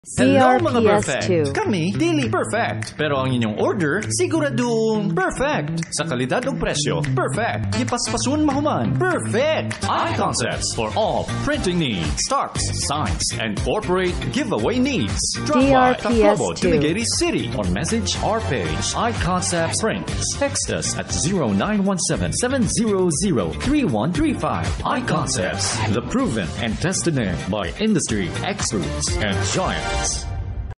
Hello mga perfect! DRPS Kami, dili perfect. Pero ang inyong order, siguradong perfect. Sa kalidad o presyo, perfect. Gipaspasun mahuman, perfect. iConcepts for all printing needs, stocks, signs, and corporate giveaway needs. Drop by DRPS Dumaguete City or message our page, iConcepts Prints. Text us at 0917-700-3135. iConcepts, the proven and tested name by industry experts and giants.